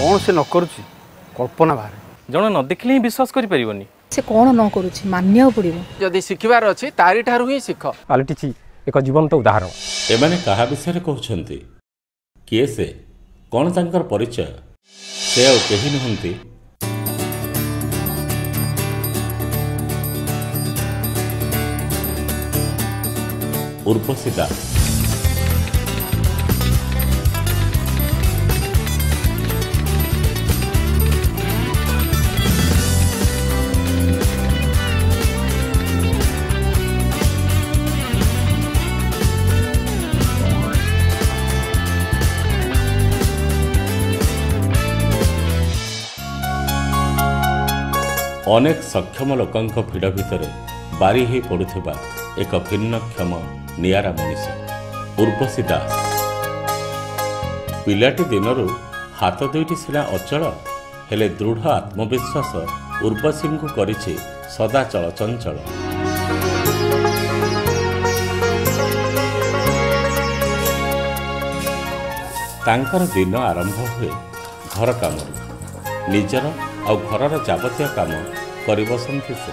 कौन से न करुच्ची कल्पना बाहर जन न देखले ही विश्वास करि परिबनी से कौन न करुच्ची मानिया पड़िबो जदि शिखिबार अछि तारी ठारु ही शिख पलटिछि एक जीवंत उदाहरण एमाने कहा विषय कहउछंती किए से कौन तांकर परिचय से आ केही नहंती उर्वशी दास अनेक सक्षम लोकंक भिड़ भितर बारी ही पड़ुथिबा एक भिन्नक्षम नियारा मनीष उर्वशी दास पिलाटी दिनरू हाथ दुईटी सिना अचल हेले दृढ़ आत्मविश्वास उर्वशी को करिछि सदा चलचंचल तांकर दिन आरंभ हुए घर कामरू निजर आ घरर जाबतीय काम करि बसंती से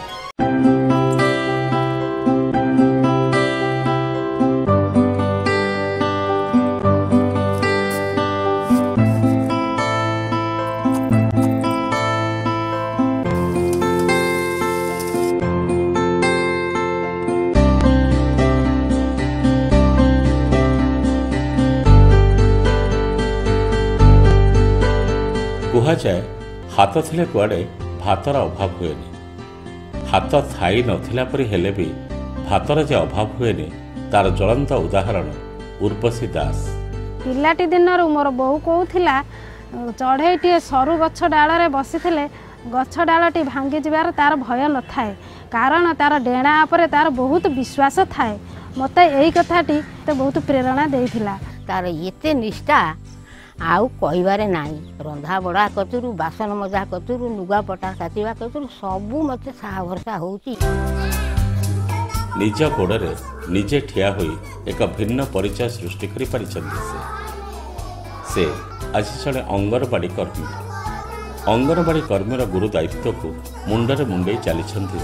कुहा जाए हाथ थिले कुआडे भातर अभाव हुएनि हाथ थाई नथिला परि हेले भी भातर जे अभाव हुएनि तार ज्वलंत उदाहरण उर्वशी दास पिलाटी दिनरू मोर बहु कहूला चढ़ईटे सरू गछ डाल बसी गछ डालटी भांगी जबार तार भय न थाए कारण तार डेणा पर तार बहुत विश्वास थाए मत यही कथाटी बहुत प्रेरणा देइथिला तार एते निष्ठा आउ कहबारे नाई रंधा बड़ा कतुरु बासन मजा कतुरु लुगा पटा काटिबा कतुरु सबु मते साहा भरसा होउची निज गोड़े निजे ठिया होई एक भिन्न परिचय सृष्टि करि परिचंदी से आज जड़े अंगनवाड़ी कर्मी अंगनवाड़ी कर्मीर गुरु दायित्व को मुंडरे मुंडई चली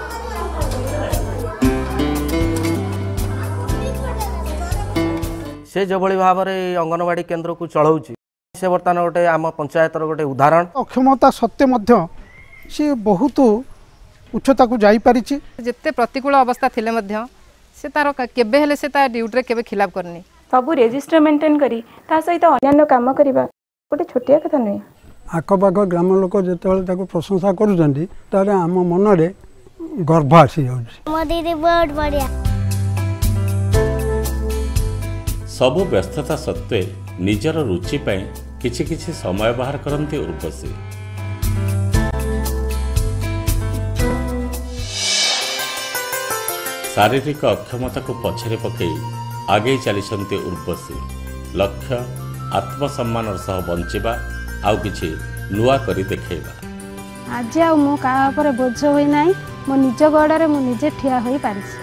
से जो भाव में अंगनवाड़ी केन्द्र को चलाऊँच से बर्तमान गोटे आम पंचायतर गोटे उदाहरण अक्षमता सत्य मध्य सी बहुत उच्चता को जाई पारी जिते प्रतिकूल अवस्था थिले मध्य से तार केबे हेले से तार ड्यूटी रे केबे खिलाफ करनी सब रजिस्टर मेंटेन करी ता सहित अन्य काम करबा गोटे छोटिया कथा नहीं आखपाख ग्राम लोक जो प्रशंसा कर आम मन रे गर्व आसी जाऊँ सबु व्यस्तता सत्वे निजर रुचि पाए किछि किछि समय बाहर करती उर्वशी शारीरिक अक्षमता को पछरे पकई आगे चली उर्वशी लक्ष्य आत्मसम्मान सह बंचिबा आउ किछि नुआ करी देखेबा आज आ मो का पर बोझ होई नाही मो निज गड़े मु निजे ठिया होई पारिछि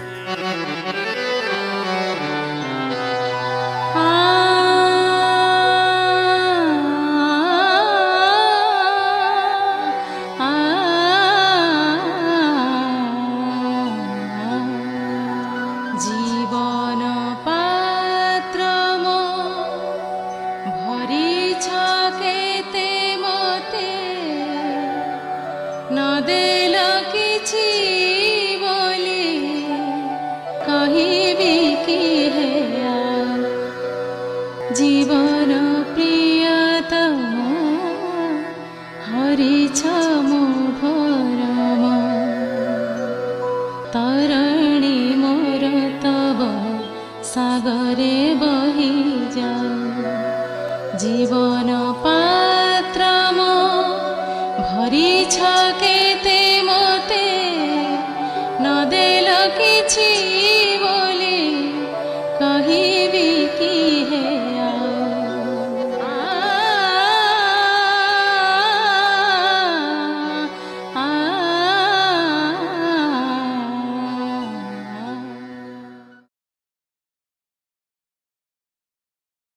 जीवन प्रियतम हरिछ मो भरम तरणी मोर तब सागरे बहि जाऊ जीवन पात्र मो भरिछ केते मोते न देल किछि